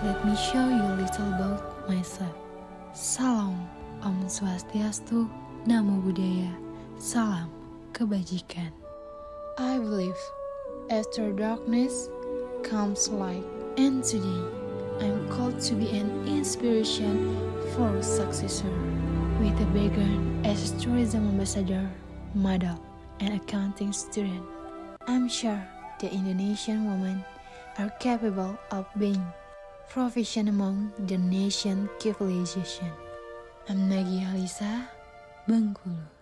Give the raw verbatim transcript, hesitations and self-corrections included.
let me show you a little about myself. Salam, Om Swastiastu, Namo Buddhaya, Salam Kebajikan. I believe after darkness comes light, and today I'm called to be an inspiration for successor with a background as a tourism ambassador, model, and accounting student. I'm sure the Indonesian women are capable of being proficient among the nation civilization. I'm NAGIA HALISA Bengkulu.